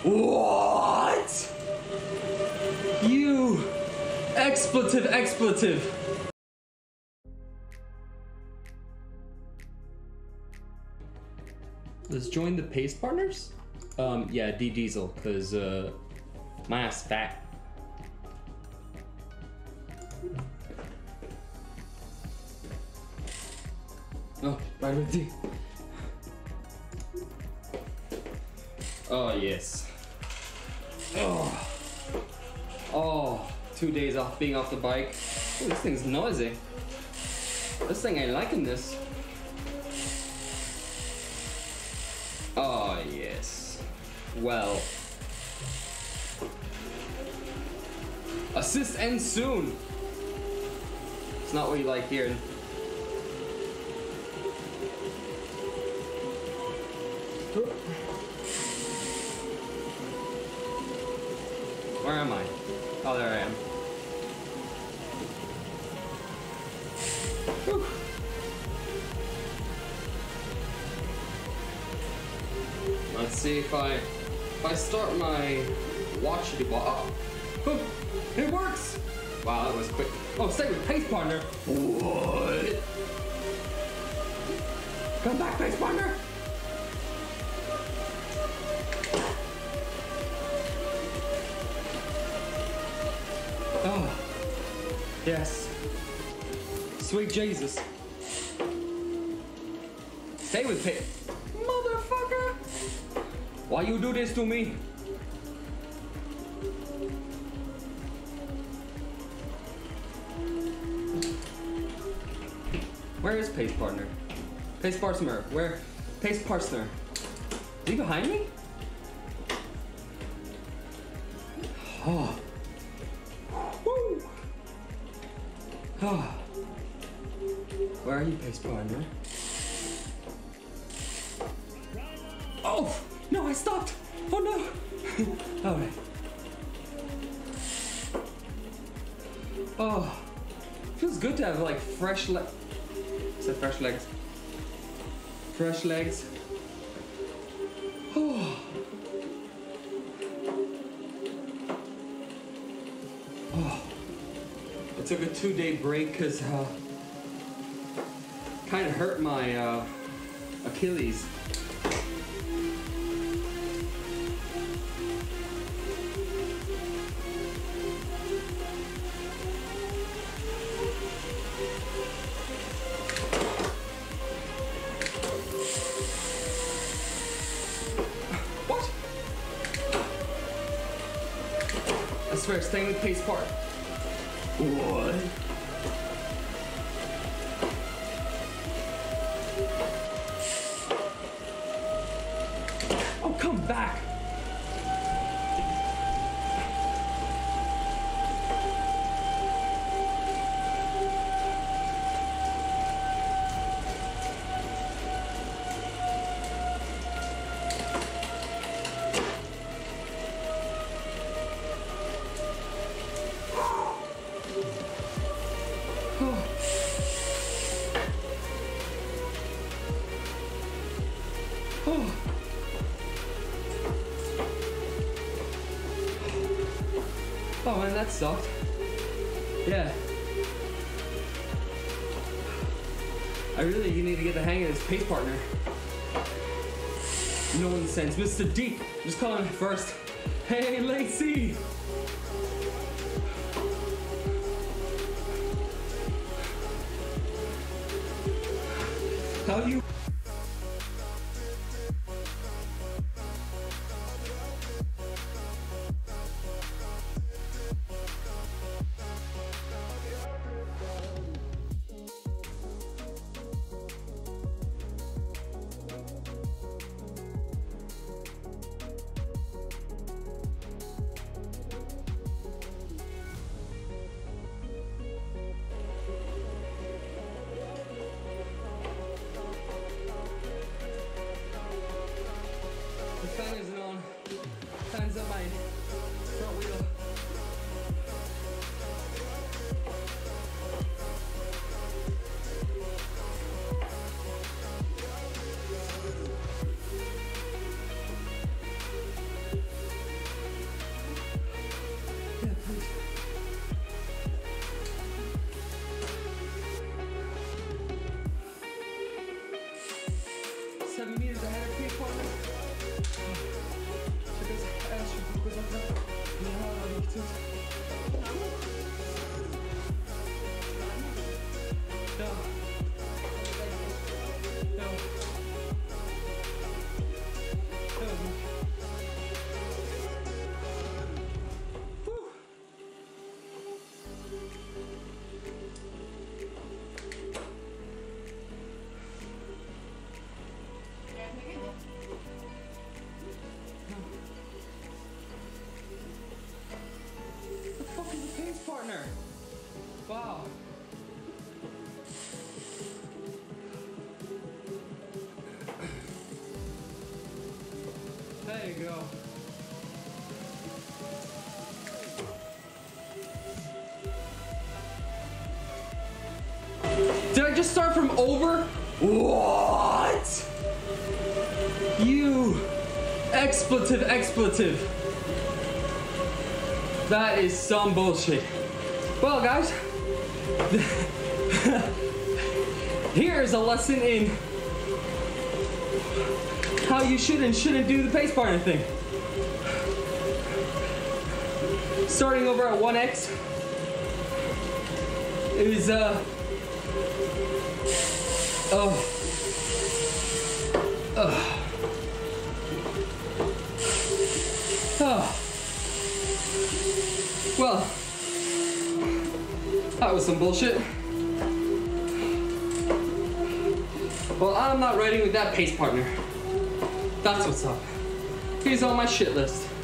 What? You expletive. Let's join the pace partners? Yeah, D Diesel, cause my ass fat. Oh, vitamin D. Oh yes. Oh, 2 days off being off the bike. Ooh, this thing's noisy. This thing ain't liking this. Oh yes. Well. Assist ends soon. It's not what you like hearing. Where am I? Oh, there I am. Whew. Let's see if I start my watch to it works! Wow, that was quick. Oh, stay with pace partner. What? Come back, pace partner. Oh, yes. Sweet Jesus. Stay with pace. Motherfucker! Why you do this to me? Where is pace partner? Pace partner, where? Pace partner. Is he behind me? Oh. Woo. Oh. Where are you, pace partner? Oh! No, I stopped! Oh no! Alright. Oh. Feels good to have like fresh legs. Is that fresh legs? Fresh legs. Oh. Oh. I took a 2-day break because kind of hurt my Achilles. I swear, staying with pace part. What? Oh, come back! Oh man, that sucked. Yeah. I really need to get the hang of this pace partner. Nonsense, Mr. Deep. Just calling it first. Hey, Lacey. How do you? There you go. Did I just start from over? What? You expletive. That is some bullshit. Well, guys, here is a lesson in how you should and shouldn't do the pace partner thing. Starting over at 1x is well, that was some bullshit. Well, I'm not riding with that pace partner. That's what's up. Here's all my shit list.